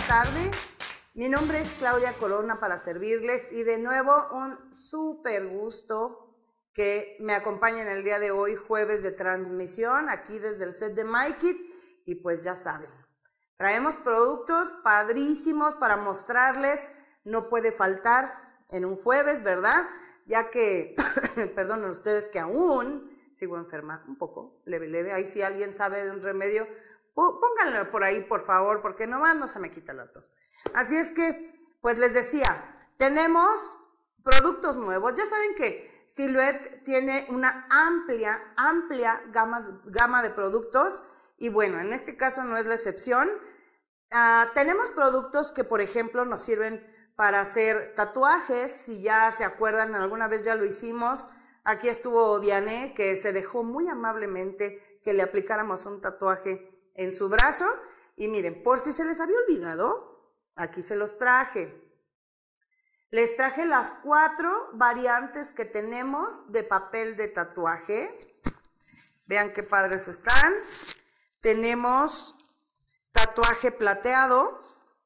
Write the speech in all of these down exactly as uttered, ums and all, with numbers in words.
tarde. Mi nombre es Claudia Corona para servirles y de nuevo un súper gusto que me acompañen el día de hoy, jueves de transmisión, aquí desde el set de MyKit. Y pues ya saben, traemos productos padrísimos para mostrarles, no puede faltar en un jueves, ¿verdad? Ya que, perdonen ustedes que aún sigo enferma, un poco, leve, leve, ahí si alguien sabe de un remedio, pónganlo por ahí, por favor, porque nomás no se me quita la tos. Así es que, pues les decía, tenemos productos nuevos. Ya saben que Silhouette tiene una amplia, amplia gama, gama de productos y bueno, en este caso no es la excepción. Uh, tenemos productos que, por ejemplo, nos sirven para hacer tatuajes. Si ya se acuerdan, alguna vez ya lo hicimos. Aquí estuvo Diane, que se dejó muy amablemente que le aplicáramos un tatuaje en su brazo. Y miren, por si se les había olvidado, aquí se los traje. Les traje las cuatro variantes que tenemos de papel de tatuaje. Vean qué padres están. Tenemos tatuaje plateado.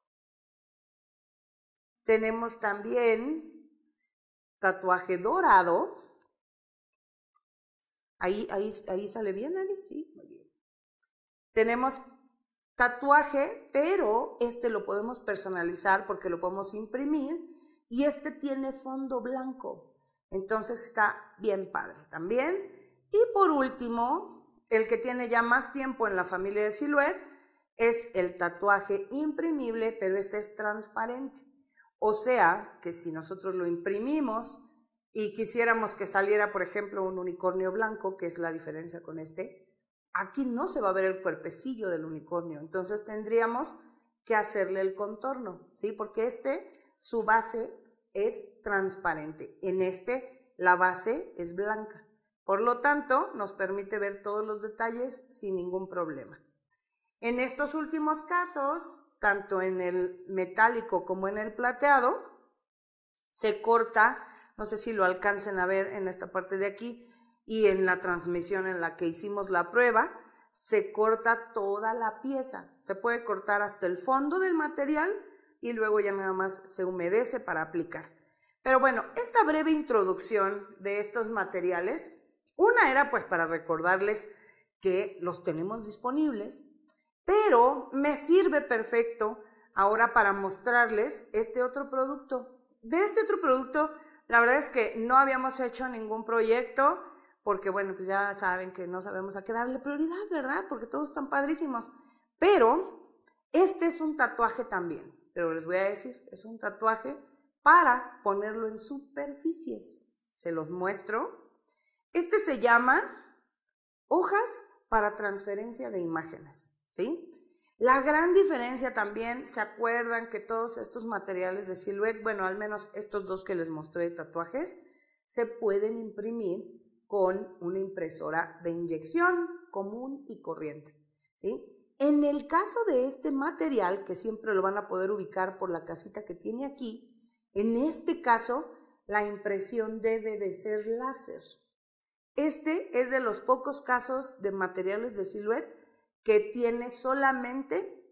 Tenemos también tatuaje dorado. Ahí, ahí, ahí sale bien, Ari. Sí, muy bien. Tenemos tatuaje, pero este lo podemos personalizar porque lo podemos imprimir y este tiene fondo blanco. Entonces está bien padre también. Y por último, el que tiene ya más tiempo en la familia de Silhouette es el tatuaje imprimible, pero este es transparente. O sea, que si nosotros lo imprimimos y quisiéramos que saliera, por ejemplo, un unicornio blanco, que es la diferencia con este, aquí no se va a ver el cuerpecillo del unicornio. Entonces tendríamos que hacerle el contorno, ¿sí? Porque este, su base es transparente. En este, la base es blanca. Por lo tanto, nos permite ver todos los detalles sin ningún problema. En estos últimos casos, tanto en el metálico como en el plateado, se corta, no sé si lo alcancen a ver en esta parte de aquí, y en la transmisión en la que hicimos la prueba, se corta toda la pieza. Se puede cortar hasta el fondo del material y luego ya nada más se humedece para aplicar. Pero bueno, esta breve introducción de estos materiales, una era pues para recordarles que los tenemos disponibles, pero me sirve perfecto ahora para mostrarles este otro producto. De este otro producto, la verdad es que no habíamos hecho ningún proyecto, porque bueno, pues ya saben que no sabemos a qué darle prioridad, ¿verdad? Porque todos están padrísimos. Pero este es un tatuaje también, pero les voy a decir, es un tatuaje para ponerlo en superficies. Se los muestro. Este se llama hojas para transferencia de imágenes, ¿sí? La gran diferencia también, ¿se acuerdan que todos estos materiales de Silhouette, bueno, al menos estos dos que les mostré de tatuajes, se pueden imprimir con una impresora de inyección común y corriente, ¿sí? En el caso de este material, que siempre lo van a poder ubicar por la casita que tiene aquí, en este caso, la impresión debe de ser láser. Este es de los pocos casos de materiales de Silhouette que tiene solamente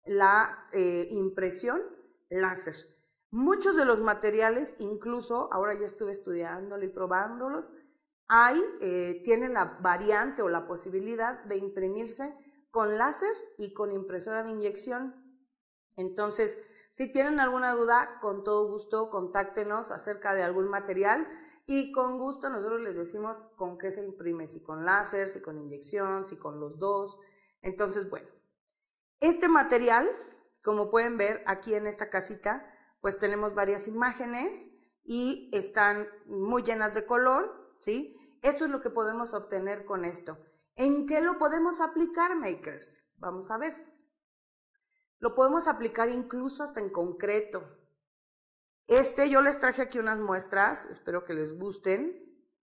la eh, impresión láser. Muchos de los materiales, incluso, ahora ya estuve estudiándolo y probándolos, hay, eh, tienen la variante o la posibilidad de imprimirse con láser y con impresora de inyección. Entonces, si tienen alguna duda, con todo gusto, contáctenos acerca de algún material y con gusto nosotros les decimos con qué se imprime, si con láser, si con inyección, si con los dos. Entonces, bueno, este material, como pueden ver aquí en esta casita, pues tenemos varias imágenes y están muy llenas de color, ¿sí? Esto es lo que podemos obtener con esto. ¿En qué lo podemos aplicar, makers? Vamos a ver. Lo podemos aplicar incluso hasta en concreto. Este, yo les traje aquí unas muestras, espero que les gusten.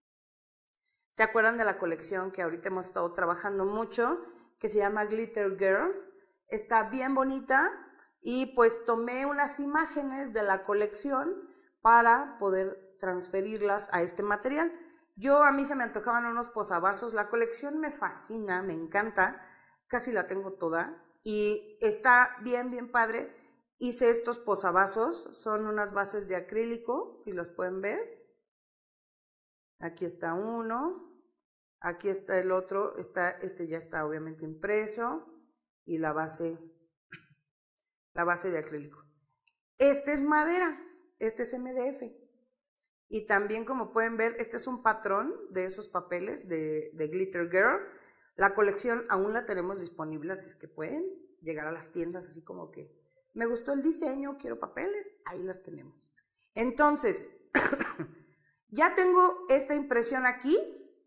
¿Se acuerdan de la colección que ahorita hemos estado trabajando mucho? Que se llama Glitter Girl. Está bien bonita y pues tomé unas imágenes de la colección para poder transferirlas a este material. Yo, a mí se me antojaban unos posavasos. La colección me fascina, me encanta, casi la tengo toda y está bien, bien padre. hice estos posavasos, son unas bases de acrílico, si los pueden ver. Aquí está uno, aquí está el otro, está, este ya está obviamente impreso, y la base, la base de acrílico. Este es madera, este es M D F. Y también, como pueden ver, este es un patrón de esos papeles de, de Glitter Girl. La colección aún la tenemos disponible, así es que pueden llegar a las tiendas así como que me gustó el diseño, quiero papeles, ahí las tenemos. Entonces, ya tengo esta impresión aquí.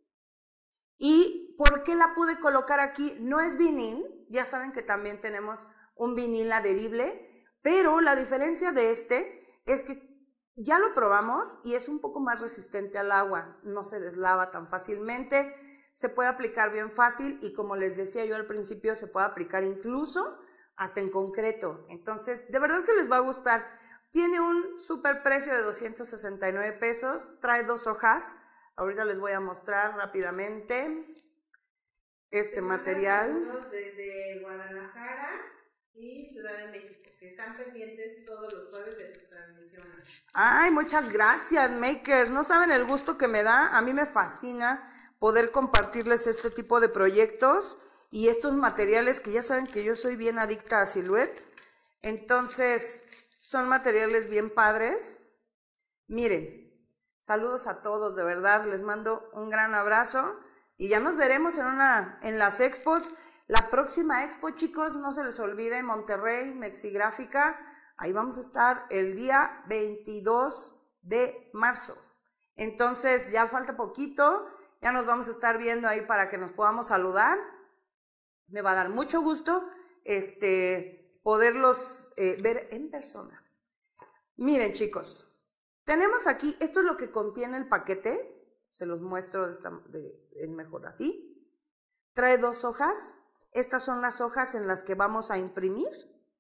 ¿Y por qué la pude colocar aquí? No es vinil, ya saben que también tenemos un vinil adherible, pero la diferencia de este es que ya lo probamos y es un poco más resistente al agua, no se deslava tan fácilmente, se puede aplicar bien fácil y como les decía yo al principio, se puede aplicar incluso hasta en concreto. Entonces, de verdad que les va a gustar. Tiene un super precio de doscientos sesenta y nueve pesos, trae dos hojas. Ahorita les voy a mostrar rápidamente este material. Desde Guadalajara y Ciudad de México, que están pendientes todos los jueves de sus transmisiones. Ay, muchas gracias, makers. No saben el gusto que me da. A mí me fascina poder compartirles este tipo de proyectos y estos materiales que ya saben que yo soy bien adicta a Silhouette. Entonces, son materiales bien padres. Miren, saludos a todos, de verdad. Les mando un gran abrazo y ya nos veremos en, una, en las expos. La próxima expo, chicos, no se les olvide, Monterrey, Mexigráfica, ahí vamos a estar el día veintidós de marzo. Entonces, ya falta poquito, ya nos vamos a estar viendo ahí para que nos podamos saludar. Me va a dar mucho gusto este, poderlos eh, ver en persona. Miren, chicos, tenemos aquí, esto es lo que contiene el paquete, se los muestro, de esta, de, es mejor así. Trae dos hojas. Estas son las hojas en las que vamos a imprimir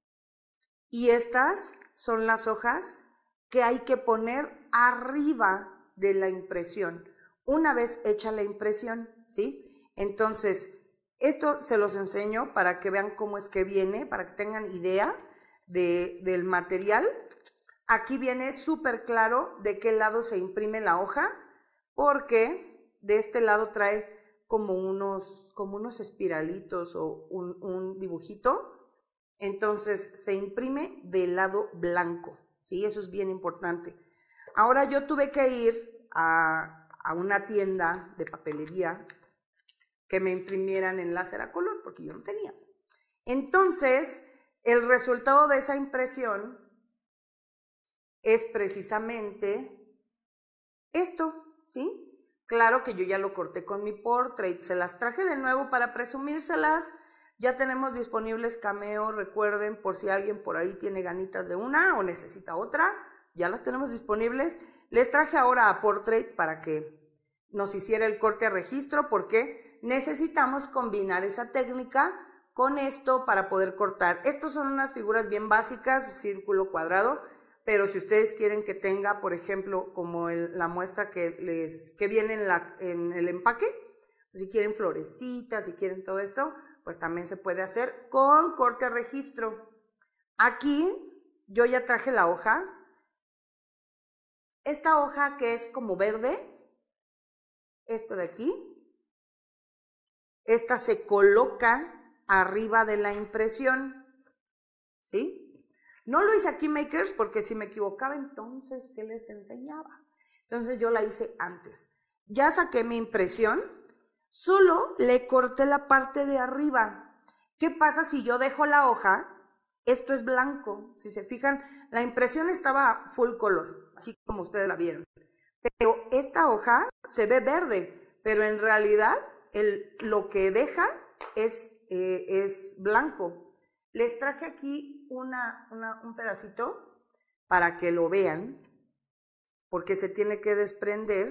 y estas son las hojas que hay que poner arriba de la impresión, una vez hecha la impresión, ¿sí? Entonces, esto se los enseño para que vean cómo es que viene, para que tengan idea de, del material. Aquí viene súper claro de qué lado se imprime la hoja, porque de este lado trae como unos, como unos espiralitos o un, un dibujito. Entonces se imprime del lado blanco, ¿sí? Eso es bien importante. Ahora yo tuve que ir a, a una tienda de papelería que me imprimieran en láser a color, porque yo no tenía. Entonces, el resultado de esa impresión es precisamente esto, ¿sí? Claro que yo ya lo corté con mi portrait, se las traje de nuevo para presumírselas. Ya tenemos disponibles Cameo, recuerden, por si alguien por ahí tiene ganitas de una o necesita otra, ya las tenemos disponibles. Les traje ahora a portrait para que nos hiciera el corte a registro, porque necesitamos combinar esa técnica con esto para poder cortar. Estos son unas figuras bien básicas, círculo, cuadrado. Pero si ustedes quieren que tenga, por ejemplo, como el, la muestra que, les, que viene en, la, en el empaque, si quieren florecitas, si quieren todo esto, pues también se puede hacer con corte a registro. Aquí yo ya traje la hoja. Esta hoja que es como verde, esta de aquí, esta se coloca arriba de la impresión, ¿sí? No lo hice aquí, makers, porque si me equivocaba, entonces, ¿qué les enseñaba? Entonces yo la hice antes. Ya saqué mi impresión, solo le corté la parte de arriba. ¿Qué pasa si yo dejo la hoja? Esto es blanco. Si se fijan, la impresión estaba full color, así como ustedes la vieron. Pero esta hoja se ve verde, pero en realidad el, lo que deja es, eh, es blanco. Les traje aquí una, una, un pedacito para que lo vean, porque se tiene que desprender.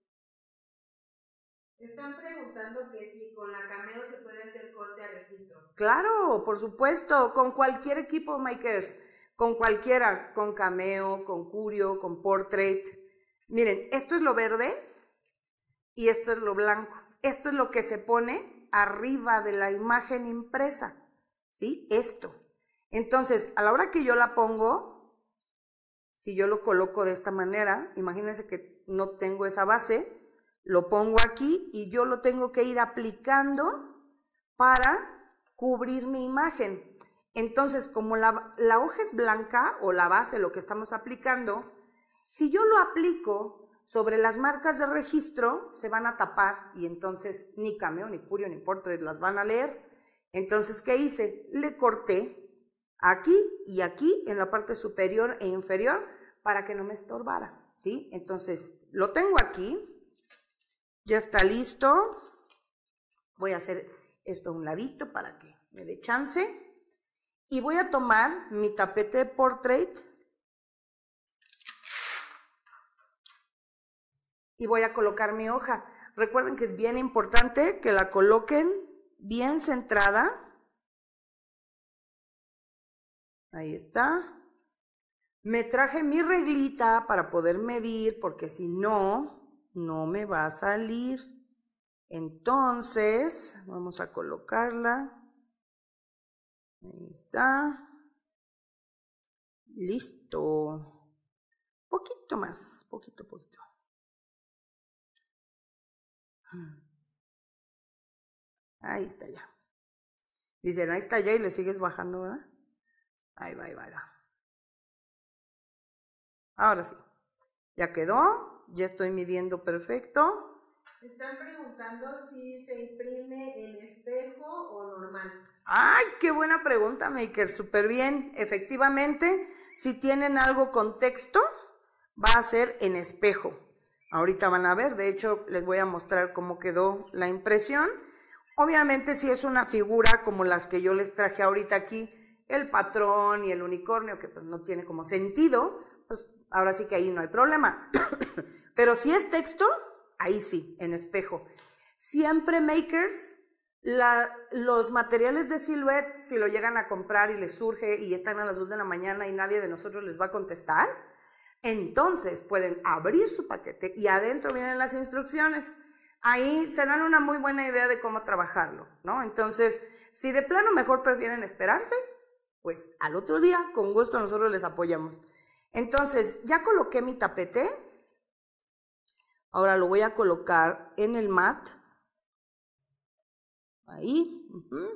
Están preguntando que si con la Cameo se puede hacer corte a registro. Claro, por supuesto, con cualquier equipo, makers, con cualquiera, con Cameo, con Curio, con Portrait. Miren, esto es lo verde y esto es lo blanco. Esto es lo que se pone arriba de la imagen impresa. ¿Sí? Esto. Entonces, a la hora que yo la pongo, si yo lo coloco de esta manera, imagínense que no tengo esa base, lo pongo aquí y yo lo tengo que ir aplicando para cubrir mi imagen. Entonces, como la, la hoja es blanca o la base, lo que estamos aplicando, si yo lo aplico sobre las marcas de registro, se van a tapar y entonces ni Cameo, ni Curio, ni Portrait las van a leer. Entonces, ¿qué hice? Le corté aquí y aquí en la parte superior e inferior para que no me estorbara, ¿sí? Entonces, lo tengo aquí, ya está listo. Voy a hacer esto a un ladito para que me dé chance. Y voy a tomar mi tapete de Portrait y voy a colocar mi hoja. Recuerden que es bien importante que la coloquen bien centrada. Ahí está. Me traje mi reglita para poder medir, porque si no, no me va a salir. Entonces, vamos a colocarla. Ahí está. Listo. Poquito más, poquito, poquito. Ahí está ya. Dicen, ahí está ya y le sigues bajando, ¿verdad? Ahí va, ahí va, ahí va. Ahora sí. Ya quedó. Ya estoy midiendo perfecto. Están preguntando si se imprime en espejo o normal. ¡Ay, qué buena pregunta, Maker! Súper bien. Efectivamente, si tienen algo con texto, va a ser en espejo. Ahorita van a ver, de hecho, les voy a mostrar cómo quedó la impresión. Obviamente, si es una figura como las que yo les traje ahorita aquí, el patrón y el unicornio, que pues no tiene como sentido, pues ahora sí que ahí no hay problema. Pero si es texto, ahí sí, en espejo. Siempre, makers, la, los materiales de Silhouette, si lo llegan a comprar y les surge y están a las dos de la mañana y nadie de nosotros les va a contestar, entonces pueden abrir su paquete y adentro vienen las instrucciones. Ahí se dan una muy buena idea de cómo trabajarlo, ¿no? Entonces, si de plano mejor prefieren esperarse, pues al otro día, con gusto nosotros les apoyamos. Entonces, ya coloqué mi tapete. Ahora lo voy a colocar en el mat. Ahí. Uh-huh.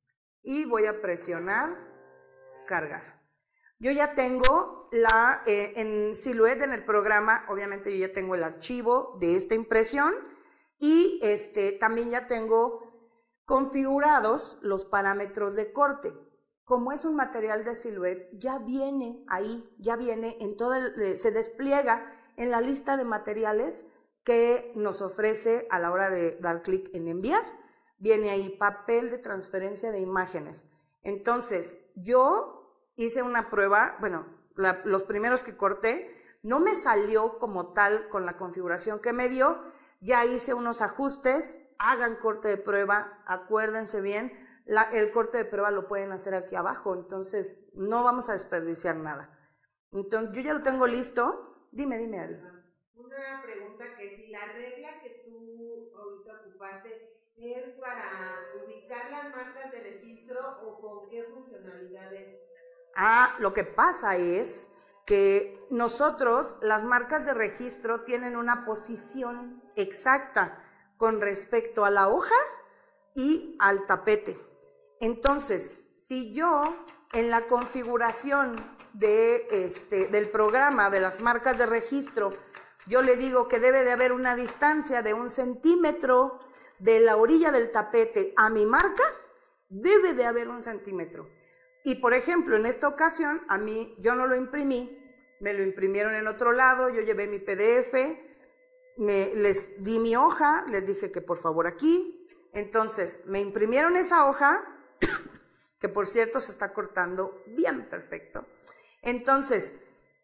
Y voy a presionar, cargar. Yo ya tengo la, eh, en Silhouette, en el programa, obviamente yo ya tengo el archivo de esta impresión y este, también ya tengo configurados los parámetros de corte. Como es un material de Silhouette, ya viene ahí, ya viene en todo el, se despliega en la lista de materiales que nos ofrece a la hora de dar clic en enviar. Viene ahí papel de transferencia de imágenes. Entonces, yo hice una prueba, bueno, la, los primeros que corté, no me salió como tal con la configuración que me dio, ya hice unos ajustes, hagan corte de prueba, acuérdense bien, la, el corte de prueba lo pueden hacer aquí abajo, entonces no vamos a desperdiciar nada. Entonces, yo ya lo tengo listo, dime, dime, Ari. Una pregunta, que si la regla que tú ahorita ocupaste es para ubicar las marcas de registro o con qué funcionalidades. Ah, lo que pasa es que nosotros, las marcas de registro tienen una posición exacta con respecto a la hoja y al tapete. Entonces, si yo en la configuración de este, del programa de las marcas de registro, yo le digo que debe de haber una distancia de un centímetro de la orilla del tapete a mi marca, debe de haber un centímetro. Y por ejemplo, en esta ocasión, a mí, yo no lo imprimí, me lo imprimieron en otro lado, yo llevé mi P D F, me, les di mi hoja, les dije que por favor aquí, entonces me imprimieron esa hoja, que por cierto se está cortando bien perfecto. Entonces,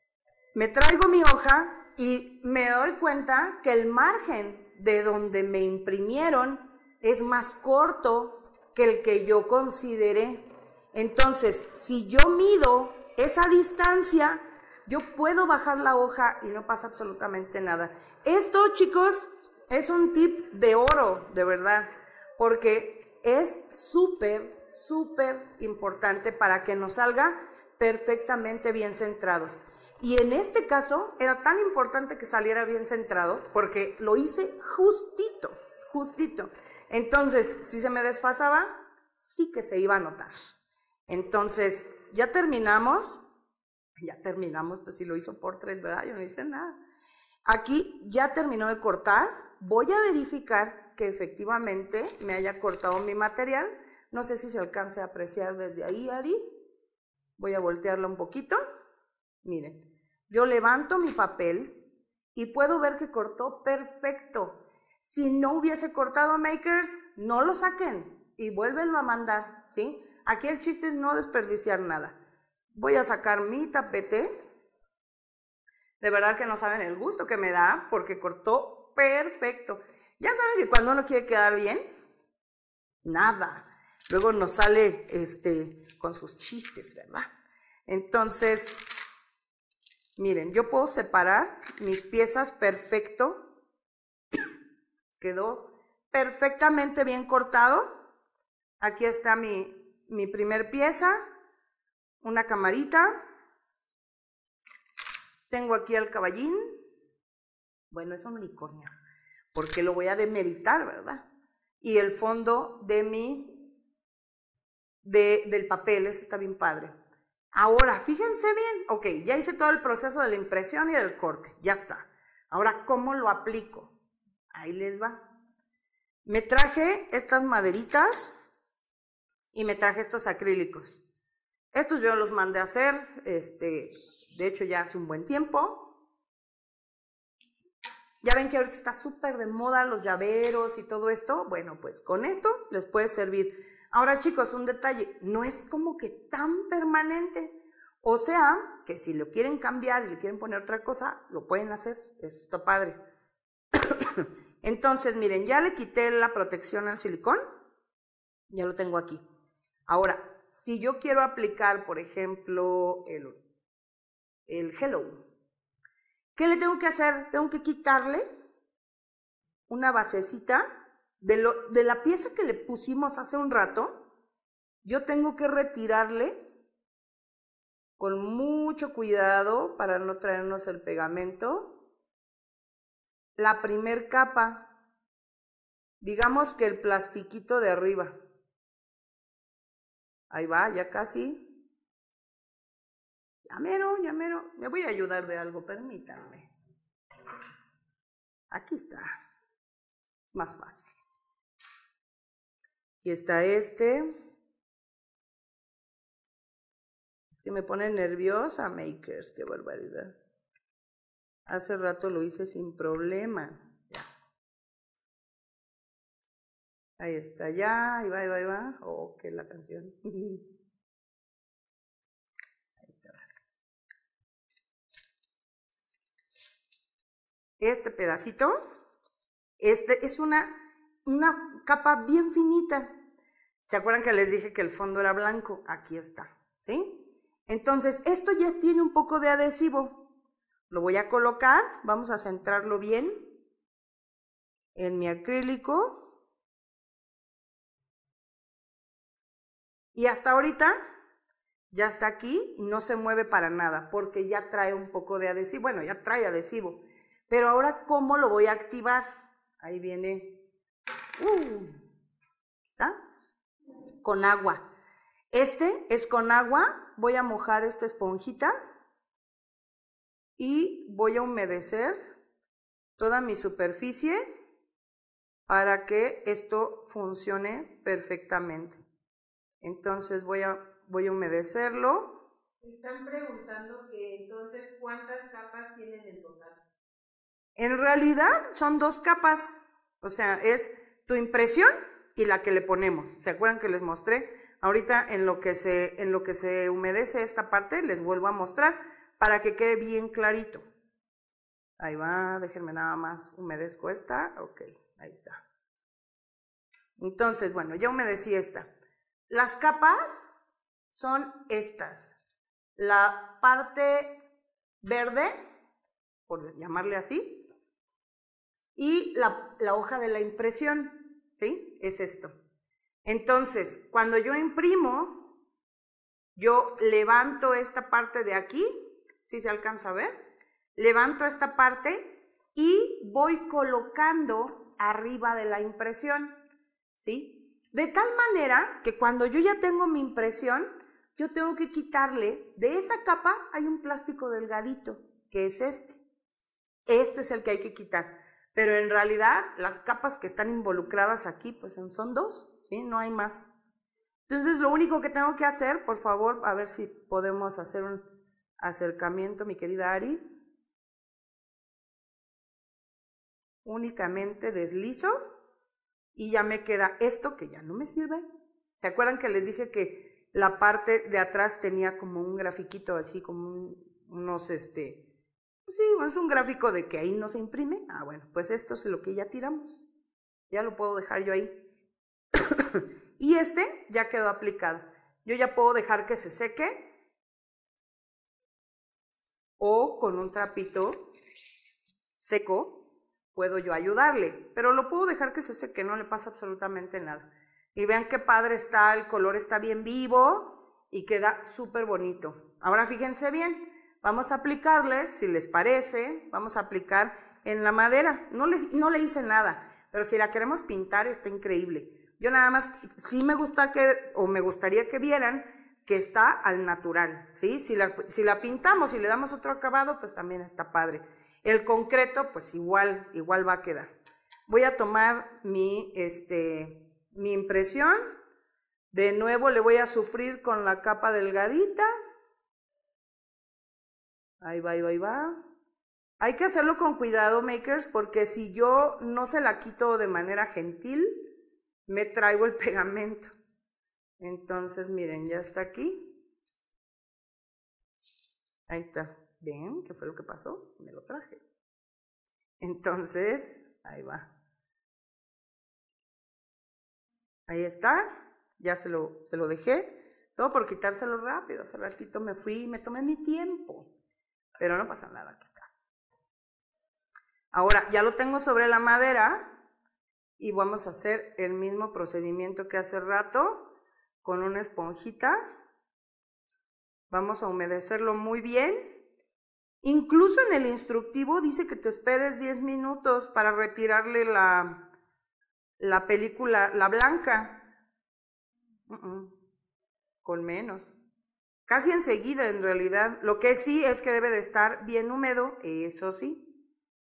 me traigo mi hoja y me doy cuenta que el margen de donde me imprimieron es más corto que el que yo consideré. Entonces, si yo mido esa distancia, yo puedo bajar la hoja y no pasa absolutamente nada. Esto, chicos, es un tip de oro, de verdad, porque es súper, súper importante para que nos salga perfectamente bien centrados. Y en este caso era tan importante que saliera bien centrado porque lo hice justito, justito. Entonces, si se me desfasaba, sí que se iba a notar. Entonces, ya terminamos. Ya terminamos, pues si lo hizo por tres, ¿verdad? Yo no hice nada. Aquí ya terminó de cortar. Voy a verificar que efectivamente me haya cortado mi material. No sé si se alcance a apreciar desde ahí, Ari. Voy a voltearlo un poquito. Miren, yo levanto mi papel y puedo ver que cortó perfecto. Si no hubiese cortado, makers, no lo saquen y vuélvenlo a mandar, ¿sí? Aquí el chiste es no desperdiciar nada. Voy a sacar mi tapete. De verdad que no saben el gusto que me da porque cortó perfecto. Ya saben que cuando uno quiere quedar bien, nada. Luego nos sale este, con sus chistes, ¿verdad? Entonces, miren, yo puedo separar mis piezas perfecto. Quedó perfectamente bien cortado. Aquí está mi, mi primer pieza. Una camarita. Tengo aquí al caballín. Bueno, es un unicornio, porque lo voy a demeritar, ¿verdad? Y el fondo de mi, de, del papel, eso está bien padre. Ahora, fíjense bien, ok, ya hice todo el proceso de la impresión y del corte, ya está. Ahora, ¿cómo lo aplico? Ahí les va. Me traje estas maderitas y me traje estos acrílicos. Estos yo los mandé a hacer, este, de hecho ya hace un buen tiempo. Ya ven que ahorita está súper de moda los llaveros y todo esto. Bueno, pues con esto les puede servir. Ahora, chicos, un detalle, no es como que tan permanente. O sea, que si lo quieren cambiar y le quieren poner otra cosa, lo pueden hacer. Eso está padre. Entonces, miren, ya le quité la protección al silicón. Ya lo tengo aquí. Ahora, si yo quiero aplicar, por ejemplo, el, el Hello, ¿qué le tengo que hacer? Tengo que quitarle una basecita de, lo, de la pieza que le pusimos hace un rato. Yo tengo que retirarle con mucho cuidado para no traernos el pegamento. La primer capa, digamos que el plastiquito de arriba. Ahí va, ya casi. Ya mero, ya mero. Me voy a ayudar de algo, permítanme. Aquí está. Más fácil. Aquí está este. Es que me pone nerviosa, makers, qué barbaridad. Hace rato lo hice sin problema. Ya. Ahí está, ya, ahí va, ahí va, ahí va. Oh, qué la canción. Ahí está. Este pedacito, este es una, una capa bien finita. ¿Se acuerdan que les dije que el fondo era blanco? Aquí está, ¿sí? Entonces, esto ya tiene un poco de adhesivo. Lo voy a colocar, vamos a centrarlo bien en mi acrílico. Y hasta ahorita ya está aquí y no se mueve para nada porque ya trae un poco de adhesivo. Bueno, ya trae adhesivo. Pero ahora, ¿cómo lo voy a activar? Ahí viene. Uh, ¿Está? Con agua. Este es con agua. Voy a mojar esta esponjita y voy a humedecer toda mi superficie para que esto funcione perfectamente. Entonces voy a, voy a humedecerlo. Están preguntando que entonces cuántas capas tienen en total. En realidad son dos capas, o sea, es tu impresión y la que le ponemos. ¿Se acuerdan que les mostré? Ahorita en lo que se, en lo que se humedece esta parte les vuelvo a mostrar para que quede bien clarito. Ahí va, déjenme nada más, humedezco esta, ok, ahí está. Entonces, bueno, ya humedecí esta. Las capas son estas. La parte verde, por llamarle así, y la, la hoja de la impresión, ¿sí? Es esto. Entonces, cuando yo imprimo, yo levanto esta parte de aquí, si se alcanza a ver, levanto esta parte y voy colocando arriba de la impresión, ¿sí? De tal manera que cuando yo ya tengo mi impresión, yo tengo que quitarle, de esa capa hay un plástico delgadito, que es este. Este es el que hay que quitar. Pero en realidad, las capas que están involucradas aquí, pues son dos, ¿sí? No hay más. Entonces, lo único que tengo que hacer, por favor, a ver si podemos hacer un acercamiento, mi querida Ari. Únicamente deslizo y ya me queda esto que ya no me sirve. ¿Se acuerdan que les dije que la parte de atrás tenía como un grafiquito así, como un, unos, este... Sí, es un gráfico de que ahí no se imprime. Ah, bueno, pues esto es lo que ya tiramos. Ya lo puedo dejar yo ahí. Y este ya quedó aplicado. Yo ya puedo dejar que se seque. O con un trapito seco puedo yo ayudarle. Pero lo puedo dejar que se seque, no le pasa absolutamente nada. Y vean qué padre está, el color está bien vivo y queda súper bonito. Ahora fíjense bien. Vamos a aplicarle, si les parece, vamos a aplicar en la madera. No le, no le hice nada, pero si la queremos pintar está increíble. Yo nada más, sí me gusta que, o me gustaría que vieran que está al natural, ¿sí? Si la, si la pintamos y le damos otro acabado, pues también está padre. El concreto, pues igual, igual va a quedar. Voy a tomar mi, este, mi impresión. De nuevo le voy a sufrir con la capa delgadita. Ahí va, ahí va, ahí va. Hay que hacerlo con cuidado, makers, porque si yo no se la quito de manera gentil, me traigo el pegamento. Entonces, miren, ya está aquí. Ahí está. ¿Ven qué fue lo que pasó? Me lo traje. Entonces, ahí va. Ahí está. Ya se lo, se lo dejé. Todo por quitárselo rápido. Hace ratito me fui y me tomé mi tiempo. Pero no pasa nada, aquí está. Ahora, ya lo tengo sobre la madera y vamos a hacer el mismo procedimiento que hace rato con una esponjita. Vamos a humedecerlo muy bien. Incluso en el instructivo dice que te esperes diez minutos para retirarle la, la película, la blanca. Uh -uh. Con menos. Casi enseguida, en realidad. Lo que sí es que debe de estar bien húmedo, eso sí.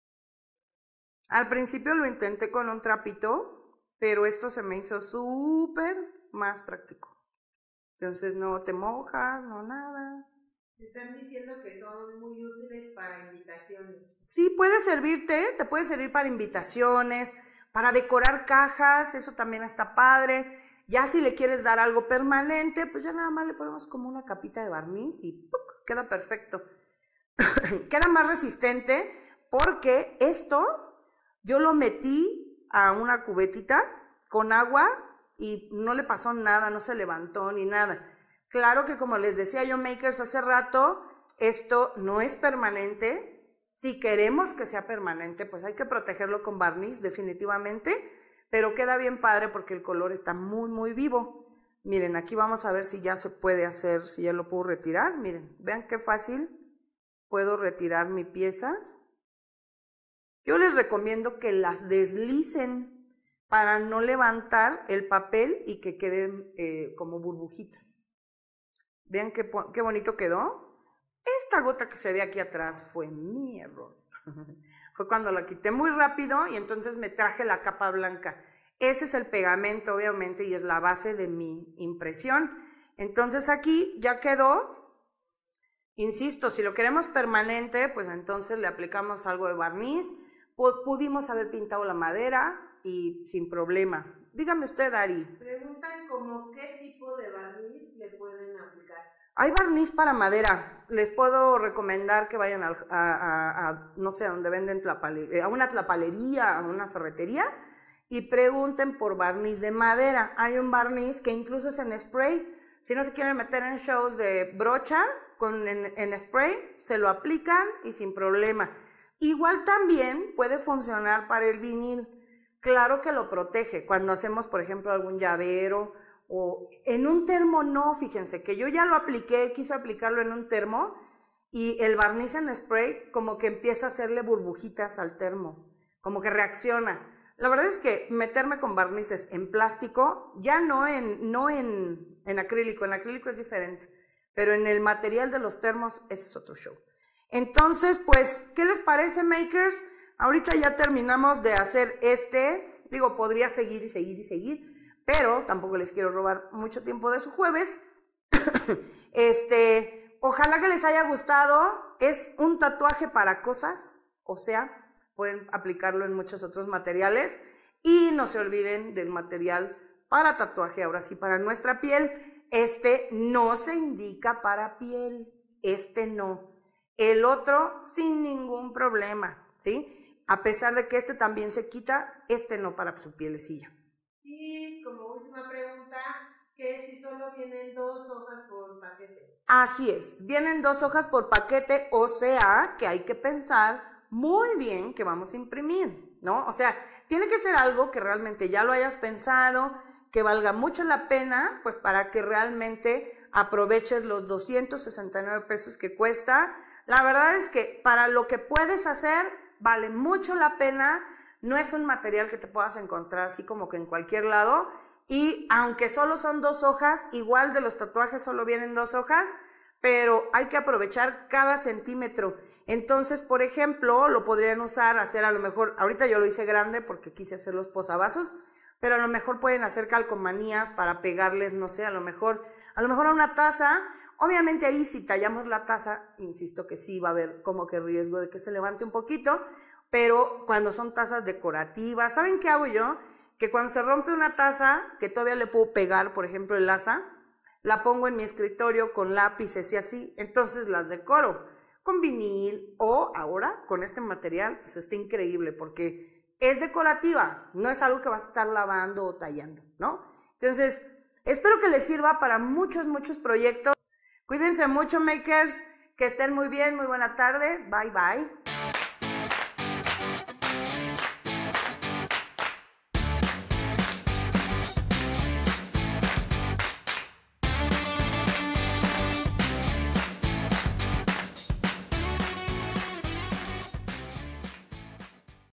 Al principio lo intenté con un trapito, pero esto se me hizo súper más práctico. Entonces no te mojas, no nada. Te están diciendo que son muy útiles para invitaciones. Sí, puede servirte, te puede servir para invitaciones, para decorar cajas, eso también está padre. Ya si le quieres dar algo permanente, pues ya nada más le ponemos como una capita de barniz y ¡puc! Queda perfecto. Queda más resistente porque esto yo lo metí a una cubetita con agua y no le pasó nada, no se levantó ni nada. Claro que como les decía yo, makers, hace rato, esto no es permanente. Si queremos que sea permanente, pues hay que protegerlo con barniz definitivamente. Pero queda bien padre porque el color está muy, muy vivo. Miren, aquí vamos a ver si ya se puede hacer, si ya lo puedo retirar. Miren, vean qué fácil puedo retirar mi pieza. Yo les recomiendo que las deslicen para no levantar el papel y que queden eh, como burbujitas. Vean qué, qué bonito quedó. Esta gota que se ve aquí atrás fue mi error. Fue cuando la quité muy rápido y entonces me traje la capa blanca. Ese es el pegamento, obviamente, y es la base de mi impresión. Entonces aquí ya quedó. Insisto, si lo queremos permanente, pues entonces le aplicamos algo de barniz. Pudimos haber pintado la madera y sin problema. Dígame usted, Ari. Preguntan como qué tipo de barniz le pueden aplicar. Hay barniz para madera. Les puedo recomendar que vayan a, a, a, a no sé, a donde venden tlapalería, a una tlapalería, a una ferretería y pregunten por barniz de madera. Hay un barniz que incluso es en spray. Si no se quieren meter en shows de brocha con, en, en spray, se lo aplican y sin problema. Igual también puede funcionar para el vinil. claro que lo protege. Cuando hacemos, por ejemplo, algún llavero o en un termo no, fíjense, que yo ya lo apliqué, quise aplicarlo en un termo y el barniz en spray como que empieza a hacerle burbujitas al termo, como que reacciona. La verdad es que meterme con barnices en plástico, ya no en, no en, en acrílico, en acrílico es diferente, pero en el material de los termos, ese es otro show. Entonces, pues, ¿qué les parece, makers? Ahorita ya terminamos de hacer este, digo, podría seguir y seguir y seguir, pero tampoco les quiero robar mucho tiempo de su jueves. Este, ojalá que les haya gustado, es un tatuaje para cosas, o sea, pueden aplicarlo en muchos otros materiales y no se olviden del material para tatuaje, ahora sí, para nuestra piel. Este no se indica para piel, este no. El otro sin ningún problema, ¿sí? A pesar de que este también se quita, este no para su pielecilla. Y como última pregunta, que si solo vienen dos hojas por paquete. Así es, vienen dos hojas por paquete, o sea que hay que pensar muy bien que vamos a imprimir, ¿no? O sea, tiene que ser algo que realmente ya lo hayas pensado, que valga mucho la pena, pues para que realmente aproveches los doscientos sesenta y nueve pesos que cuesta. La verdad es que para lo que puedes hacer, vale mucho la pena. No es un material que te puedas encontrar así como que en cualquier lado. Y aunque solo son dos hojas, igual de los tatuajes solo vienen dos hojas, pero hay que aprovechar cada centímetro. Entonces, por ejemplo, lo podrían usar, hacer a lo mejor, ahorita yo lo hice grande porque quise hacer los posavasos, pero a lo mejor pueden hacer calcomanías para pegarles, no sé, a lo mejor, a lo mejor a una taza. Obviamente ahí si tallamos la taza, insisto que sí va a haber como que riesgo de que se levante un poquito, pero cuando son tazas decorativas, ¿saben qué hago yo? Que cuando se rompe una taza, que todavía le puedo pegar, por ejemplo, el asa, la pongo en mi escritorio con lápices y así, entonces las decoro con vinil o ahora con este material, pues está increíble porque es decorativa, no es algo que vas a estar lavando o tallando, ¿no? Entonces, espero que les sirva para muchos, muchos proyectos. Cuídense mucho, makers, que estén muy bien, muy buena tarde, bye bye.